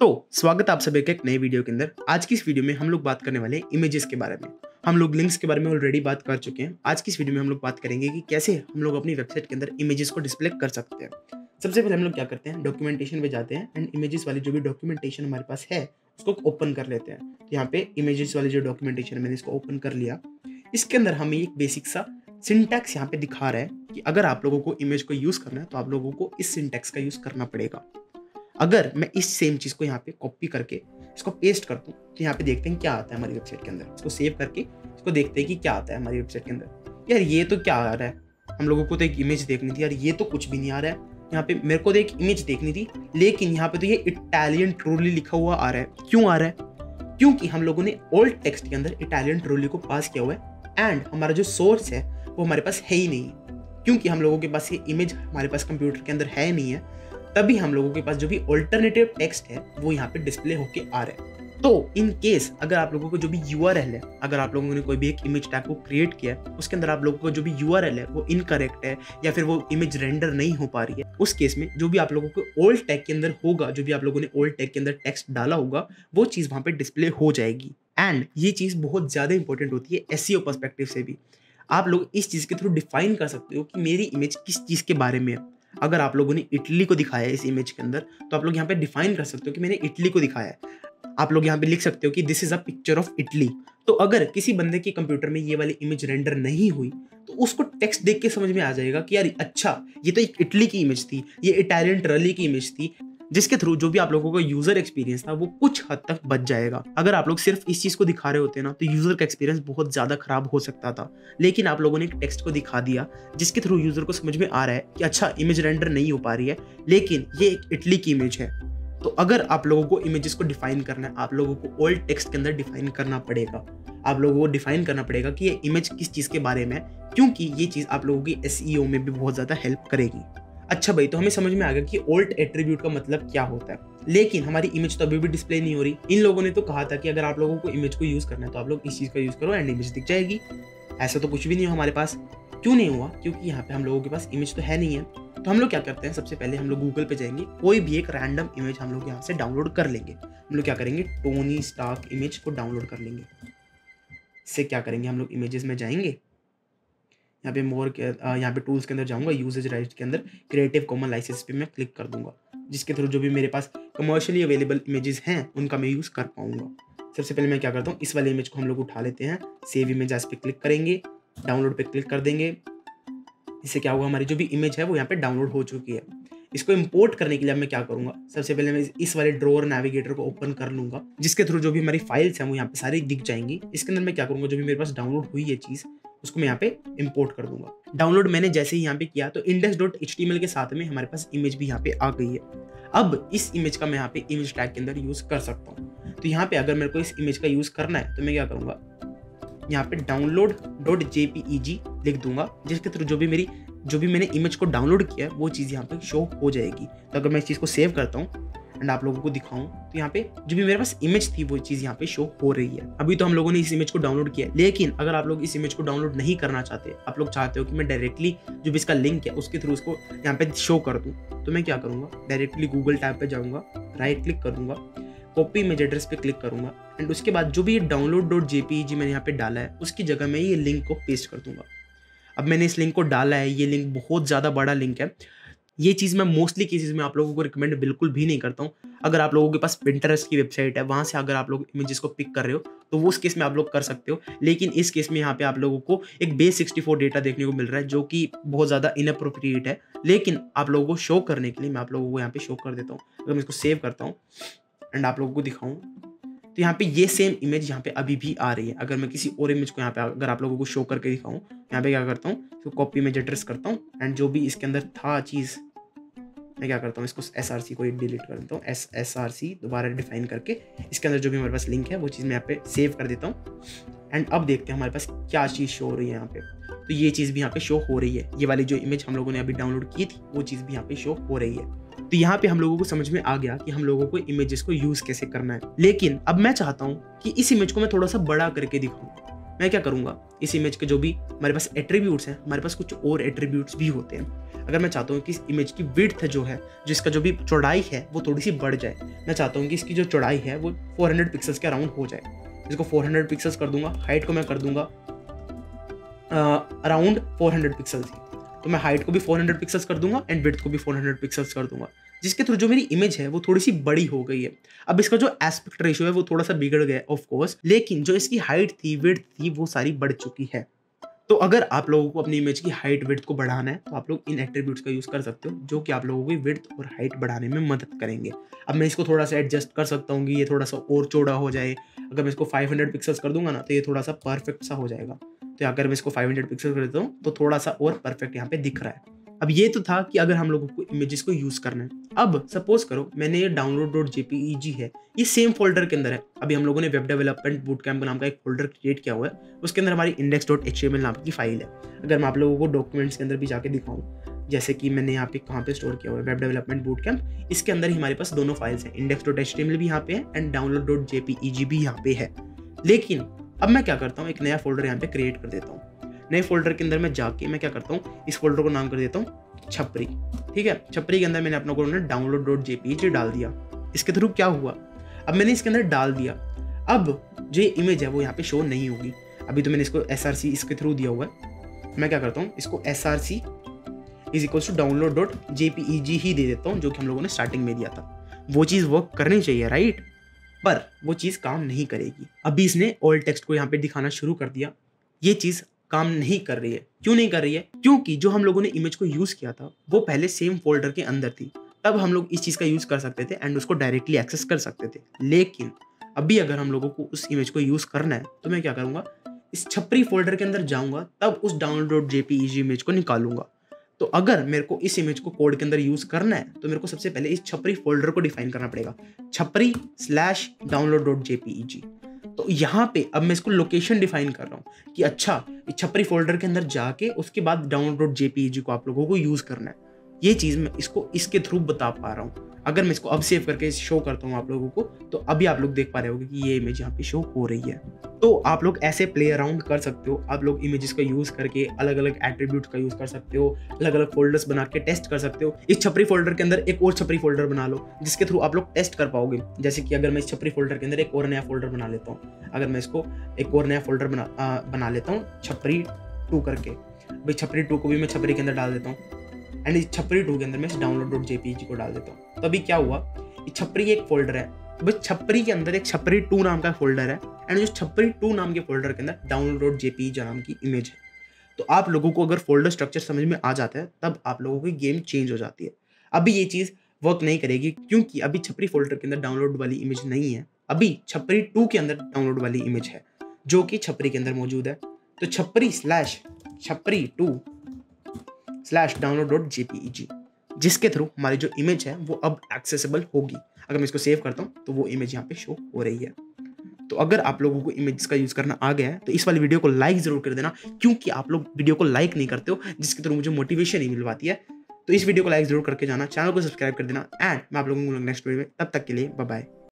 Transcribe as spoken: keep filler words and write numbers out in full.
तो स्वागत है आप सभी के एक नए वीडियो के अंदर। आज की इस वीडियो में हम लोग बात करने वाले हैं इमेजेस के बारे में। हम लोग लिंक्स के बारे में ऑलरेडी बात कर चुके हैं। आज की इस वीडियो में हम लोग बात करेंगे कि कैसे हम लोग अपनी वेबसाइट के अंदर इमेजेस को डिस्प्ले कर सकते हैं। सबसे पहले हम लोग क्या करते हैं, डॉक्यूमेंटेशन पे जाते हैं एंड इमेजेस वाली जो भी डॉक्यूमेंटेशन हमारे पास है उसको ओपन कर लेते हैं। तो यहाँ पे इमेजेस वाली जो डॉक्यूमेंटेशन मैंने इसको ओपन कर लिया। इसके अंदर हमें एक बेसिक सा सिंटैक्स यहाँ पे दिखा रहा है कि अगर आप लोगों को इमेज को यूज करना है तो आप लोगों को इस सिंटैक्स का यूज करना पड़ेगा। अगर मैं इस सेम चीज को यहाँ पे कॉपी करके इसको पेस्ट कर दूं तो यहाँ पे देखते हैं क्या आता है हमारी वेबसाइट के अंदर। इसको सेव करके इसको देखते हैं कि क्या आता है हमारी वेबसाइट के अंदर। यार ये तो क्या आ रहा है, हम लोगों को तो एक इमेज देखनी थी, यार ये तो कुछ भी नहीं आ रहा है। यहाँ पे मेरे को तो एक इमेज देखनी थी, लेकिन यहाँ पे तो ये इटालियन ट्रूली लिखा हुआ आ रहा है। क्यों आ रहा है? क्योंकि हम लोगों ने ओल्ड टेक्स्ट के अंदर इटालियन ट्रूली को पास किया हुआ है एंड हमारा जो सोर्स है वो हमारे पास है ही नहीं। क्योंकि हम लोगों के पास ये इमेज हमारे पास कंप्यूटर के अंदर है नहीं है, तभी हम लोगों के पास जो भी ऑल्टरनेटिव टेक्स्ट है वो यहाँ पे डिस्प्ले होके आ रहा है। तो इन केस अगर आप लोगों को जो भी यूआरएल है, अगर आप लोगों ने कोई भी एक इमेज टैग को क्रिएट किया है, उसके अंदर आप लोगों को जो भी यूआरएल है वो इनकरेक्ट है या फिर वो इमेज रेंडर नहीं हो पा रही है, उस केस में जो भी आप लोगों को ओल्ड टैग के अंदर होगा, जो भी आप लोगों ने ओल्ड टैग के अंदर टेक्स्ट डाला होगा, वो चीज वहां पे डिस्प्ले हो जाएगी। एंड ये चीज बहुत ज्यादा इंपॉर्टेंट होती है एसईओ पर्सपेक्टिव से भी। आप लोग इस चीज के थ्रू डिफाइन कर सकते हो कि मेरी इमेज किस चीज के बारे में है। अगर आप लोगों ने इटली को दिखाया है इस इमेज के अंदर, तो आप लोग यहाँ पे डिफाइन कर सकते हो कि मैंने इटली को दिखाया है। आप लोग यहाँ पे लिख सकते हो कि this is a picture of Italy. तो अगर किसी बंदे के कंप्यूटर में ये वाली इमेज रेंडर नहीं हुई तो उसको टेक्स्ट देख के समझ में आ जाएगा कि यार अच्छा ये तो एक इटली की इमेज थी, ये इटालियन ट्रली की इमेज थी, जिसके थ्रू जो भी आप लोगों का यूजर एक्सपीरियंस था वो कुछ हद तक बच जाएगा। अगर आप लोग सिर्फ इस चीज को दिखा रहे होते ना तो यूजर का एक्सपीरियंस बहुत ज्यादा खराब हो सकता था। लेकिन आप लोगों ने एक टेक्स्ट को दिखा दिया जिसके थ्रू यूजर को समझ में आ रहा है कि अच्छा इमेज रेंडर नहीं हो पा रही है, लेकिन ये एक इटली की इमेज है। तो अगर आप लोगों को इमेजेस को डिफाइन करना है, आप लोगों को ओल्ड टेक्स्ट के अंदर डिफाइन करना पड़ेगा। आप लोगों को डिफाइन करना पड़ेगा कि ये इमेज किस चीज के बारे में है, क्योंकि ये चीज आप लोगों की एसईओ में भी बहुत ज्यादा हेल्प करेगी। अच्छा भाई, तो हमें समझ में आ गया कि ओल्ड एट्रीब्यूट का मतलब क्या होता है, लेकिन हमारी इमेज तो अभी भी डिस्प्ले नहीं हो रही। इन लोगों ने तो कहा था कि अगर आप लोगों को इमेज को यूज करना है तो आप लोग इस चीज का यूज करो एंड इमेज दिख जाएगी। ऐसा तो कुछ भी नहीं हो हमारे पास। क्यों नहीं हुआ? क्योंकि यहाँ पे हम लोगों के पास इमेज तो है नहीं है। तो हम लोग क्या करते हैं, सबसे पहले हम लोग गूगल पे जाएंगे, कोई भी एक रैंडम इमेज हम लोग यहाँ से डाउनलोड कर लेंगे। हम लोग क्या करेंगे, टोनी स्टार्क इमेज को डाउनलोड कर लेंगे। इससे क्या करेंगे, हम लोग इमेजेस में जाएंगे, यहाँ पे मोर यहाँ पे टूल्स के अंदर जाऊंगा, यूजेज राइट्स के अंदर क्रिएटिव कॉमन लाइसेंस पे मैं क्लिक कर दूंगा, जिसके थ्रू जो भी मेरे पास कमर्शियली अवेलेबल इमेजेस हैं उनका मैं यूज कर पाऊंगा। सबसे पहले मैं क्या करता हूँ, इस वाले इमेज को हम लोग उठा लेते हैं, सेव इमेज एज पे क्लिक करेंगे, डाउनलोड पे क्लिक कर देंगे। इससे क्या होगा, हमारी जो भी इमेज है वो यहाँ पे डाउनलोड हो चुकी है। इसको इंपोर्ट करने के लिए मैं क्या करूंगा, सबसे पहले मैं इस वाले ड्रॉअर नेविगेटर को ओपन कर लूंगा, जिसके थ्रू जो भी हमारी फाइल्स हैं वो यहाँ पे सारी दिख जाएंगी। इसके अंदर मैं क्या करूंगा, जो भी मेरे पास डाउनलोड हुई है चीज उसको मैं यहाँ पे इंपोर्ट कर दूंगा। डाउनलोड मैंने जैसे ही यहाँ पे किया तो index dot H T M L के साथ में हमारे पास इमेज भी यहाँ पे आ गई है। अब इस इमेज का मैं यहाँ पे इमेज टैग के अंदर यूज कर सकता हूँ। तो यहाँ पे अगर मेरे को इस इमेज का यूज करना है तो मैं क्या करूंगा, यहाँ पे डाउनलोड डॉट जेपीईजी लिख दूंगा, जिसके थ्रू जो भी मेरी जो भी मैंने इमेज को डाउनलोड किया है वो चीज़ यहाँ पे शो हो जाएगी। तो अगर मैं इस चीज़ को सेव करता हूँ एंड आप लोगों को दिखाऊं तो यहाँ पे जो भी मेरे पास इमेज थी वो चीज़ यहाँ पे शो हो रही है। अभी तो हम लोगों ने इस इमेज को डाउनलोड किया, लेकिन अगर आप लोग इस इमेज को डाउनलोड नहीं करना चाहते, आप लोग चाहते हो कि मैं डायरेक्टली जो भी इसका लिंक है उसके थ्रू उसको यहाँ पे शो कर दूँ, तो मैं क्या करूँगा, डायरेक्टली गूगल टैब पे जाऊँगा, राइट क्लिक करूँगा, कॉपी इमेज एड्रेस पे क्लिक करूँगा एंड उसके बाद जो भी ये डाउनलोड डॉट जेपीईजी मैंने यहाँ पे डाला है उसकी जगह मैं ये लिंक को पेस्ट कर दूंगा। अब मैंने इस लिंक को डाला है, ये लिंक बहुत ज़्यादा बड़ा लिंक है। ये चीज़ मैं मोस्टली केसेस में आप लोगों को रिकमेंड बिल्कुल भी नहीं करता हूँ। अगर आप लोगों के पास पिंटरेस्ट की वेबसाइट है, वहाँ से अगर आप लोग इमेजेस को पिक कर रहे हो तो वो उस केस में आप लोग कर सकते हो, लेकिन इस केस में यहाँ पे आप लोगों को एक बेस सिक्सटी फोर डेटा देखने को मिल रहा है जो कि बहुत ज़्यादा इनअप्रोप्रिएट है। लेकिन आप लोगों को शो करने के लिए मैं आप लोगों को यहाँ पे शो कर देता हूँ। अगर मैं इसको सेव करता हूँ एंड आप लोगों को दिखाऊँ तो यहाँ पे ये सेम इमेज यहाँ पे अभी भी आ रही है। अगर मैं किसी और इमेज को यहाँ पे अगर आप लोगों को शो करके दिखाऊं, यहाँ पे क्या करता हूँ, इसको कॉपी इमेज एड्रेस करता हूँ एंड जो भी इसके अंदर था चीज़ मैं क्या करता हूँ, इसको एस आर सी को डिलीट कर देता हूँ, एस एस आर सी दोबारा डिफाइन करके इसके अंदर जो भी हमारे पास लिंक है वो चीज़ मैं यहाँ पे सेव कर देता हूँ एंड अब देखते हैं हमारे पास क्या चीज़ शो हो रही है यहाँ पे। तो ये चीज़ भी यहाँ पे शो हो रही है, ये वाली जो इमेज हम लोगों ने अभी डाउनलोड की थी वो चीज़ भी यहाँ पे शो हो रही है। तो यहाँ पे हम लोगों को समझ में आ गया कि हम लोगों को इमेजेस को यूज कैसे करना है। लेकिन अब मैं चाहता हूँ कि इस इमेज को मैं थोड़ा सा बड़ा करके दिखाऊं। मैं क्या करूँगा, इस इमेज के जो भी हमारे पास एट्रीब्यूट्स हैं, हमारे पास कुछ और एट्रीब्यूट्स भी होते हैं। अगर मैं चाहता हूँ कि इस इमेज की विड्थ जो है, जिसका जो भी चौड़ाई है वो थोड़ी सी बढ़ जाए, मैं चाहता हूँ कि इसकी जो चौड़ाई है वो फोर हंड्रेड पिक्सल्स के अराउंड हो जाए, इसको फोर हंड्रेड पिक्सल्स कर दूंगा। हाइट को मैं कर दूंगा अराउंड फोर हंड्रेड पिक्सल्स ही, तो मैं हाइट को भी फोर हंड्रेड पिक्सल्स कर दूंगा एंड विड्थ को भी फोर हंड्रेड पिक्सल्स कर दूंगा, जिसके थ्रू जो मेरी इमेज है वो थोड़ी सी बड़ी हो गई है। अब इसका जो एस्पेक्ट रेशियो है वो थोड़ा सा बिगड़ गया ऑफ कोर्स, लेकिन जो इसकी हाइट थी, विड्थ थी, वो सारी बढ़ चुकी है। तो अगर आप लोगों को अपनी इमेज की हाइट विड्थ को बढ़ाना है तो आप लोग इन एट्रीब्यूट्स का यूज कर सकते हो, जो कि आप लोगों की विड्थ और हाइट बढ़ाने में मदद करेंगे। अब मैं इसको थोड़ा सा एडजस्ट कर सकता हूँ कि ये थोड़ा सा और चौड़ा हो जाए। अगर मैं इसको फाइव हंड्रेड पिक्सल्स कर दूंगा ना तो ये थोड़ा सा परफेक्ट सा हो जाएगा। तो अगर मैं इसको फाइव हंड्रेड पिक्सल कर देता हूँ तो थोड़ा सा और परफेक्ट यहाँ पे दिख रहा है। अब ये तो था कि अगर हम लोगों को इमेजेस को यूज करना है। अब सपोज करो मैंने ये डाउनलोड डॉट जेपीईजी है, ये सेम फोल्डर के अंदर है। अभी हम लोगों ने वेब डेवलपमेंट बूट कैंप नाम का एक फोल्डर क्रिएट किया हुआ है, उसके अंदर हमारी index dot H T M L नाम की फाइल है। अगर मैं आप लोगों को डॉक्यूमेंट्स के अंदर भी जाके दिखाऊं, जैसे कि मैंने यहाँ पे कहाँ पे स्टोर किया हुआ है वेब डेवलपमेंट बूट कैंप, इसके अंदर ही हमारे पास दोनों फाइल्स हैं, index dot H T M L भी यहाँ पे है एंड डाउनलोड डॉट जेपीईजी भी यहाँ पे है। लेकिन अब मैं क्या करता हूँ, एक नया फोल्डर यहाँ पे क्रिएट कर देता हूँ। नए फोल्डर के अंदर मैं जाके मैं क्या करता हूँ, इस फोल्डर को नाम कर देता हूँ छपरी। ठीक है, छपरी के अंदर मैंने अपना को डाउनलोड डॉट जेपीईजी डाल दिया। इसके थ्रू क्या हुआ, अब मैंने इसके अंदर डाल दिया, अब जो ये इमेज है वो यहाँ पे शो नहीं होगी। अभी तो मैंने इसको एसआरसी इसके थ्रू दिया हुआ है। मैं क्या करता हूँ, इसको SRC is equals to download dot JPEG ही दे देता हूँ, जो कि हम लोगों ने स्टार्टिंग में दिया था। वो चीज़ वर्क करनी चाहिए राइट, पर वो चीज़ काम नहीं करेगी। अभी इसने ऑल टेक्स्ट को यहाँ पे दिखाना शुरू कर दिया, ये चीज़ काम नहीं कर रही है। क्यों नहीं कर रही है, क्योंकि जो हम लोगों ने इमेज को यूज किया था वो पहले सेम फोल्डर के अंदर थी, तब हम लोग इस चीज का यूज कर सकते थे एंड उसको डायरेक्टली एक्सेस कर सकते थे। लेकिन अभी अगर हम लोगों को उस इमेज को यूज करना है तो मैं क्या करूंगा, इस छपरी फोल्डर के अंदर जाऊंगा, तब उस डाउनलोड डॉट जेपीईजी इमेज को निकालूंगा। तो अगर मेरे को इस इमेज को कोड के अंदर यूज करना है तो मेरे को सबसे पहले इस छपरी फोल्डर को डिफाइन करना पड़ेगा, छपरी स्लैश डाउनलोड डॉट जेपीईजी। तो यहाँ पे अब मैं इसको लोकेशन डिफाइन कर रहा हूँ कि अच्छा इस छपरी फोल्डर के अंदर जाके उसके बाद डाउनलोड डॉट जेपीईजी को आप लोगों को यूज करना है। ये चीज मैं इसको इसके थ्रू बता पा रहा हूँ। अगर मैं इसको अब सेव करके शो करता हूँ आप लोगों को, तो अभी आप लोग देख पा रहे होंगे कि ये इमेज यहाँ पे शो हो रही है। तो आप लोग ऐसे प्ले अराउंड कर सकते हो, आप लोग इमेजेस का यूज करके अलग अलग एट्रीब्यूट्स का यूज कर सकते हो, अलग अलग फोल्डर्स बना के टेस्ट कर सकते हो। इस छपरी फोल्डर के अंदर एक और छपरी फोल्डर बना लो, जिसके थ्रू आप लोग टेस्ट कर पाओगे। जैसे कि अगर मैं इस छपरी फोल्डर के अंदर एक और नया फोल्डर बना लेता हूँ, अगर मैं इसको एक और नया फोल्डर बना आ, बना लेता हूँ छपरी टू करके, भाई छपरी टू को भी मैं छपरी के अंदर डाल देता हूँ एंड इस छपरी टू के अंदर मैं डाउनलोड डॉट जेपीईजी को डाल देता हूँ। तो अभी क्या हुआ, ये छपरी एक फोल्डर है, बस छपरी के अंदर एक छपरी टू नाम का फोल्डर है एंड जो छपरी टू नाम के फोल्डर के अंदर डाउनलोड डॉट जेपीईजी नाम की इमेज है। तो आप लोगों को अगर फोल्डर स्ट्रक्चर समझ में आ जाता है तब आप लोगों की गेम चेंज हो जाती है। अभी ये चीज़ वर्क नहीं करेगी क्योंकि अभी छपरी फोल्डर के अंदर डाउनलोड वाली इमेज नहीं है, अभी छपरी टू के अंदर डाउनलोड वाली इमेज है जो कि छपरी के अंदर मौजूद है। तो छपरी स्लैश छपरी two slash download dot JPEG, जिसके थ्रू हमारी जो इमेज है वो अब एक्सेसिबल होगी। अगर मैं इसको सेव करता हूँ तो वो इमेज यहाँ पे शो हो रही है। तो अगर आप लोगों को इमेज का यूज करना आ गया है तो इस वाली वीडियो को लाइक जरूर कर देना, क्योंकि आप लोग वीडियो को लाइक नहीं करते हो, जिसके थ्रू मुझे मोटिवेशन नहीं मिल पाती है। तो इस वीडियो को लाइक जरूर करके जाना, चैनल को सब्सक्राइब कर देना एंड मैं आप लोगों को नेक्स्ट वीडियो में, तब तक के लिए बाय बाय।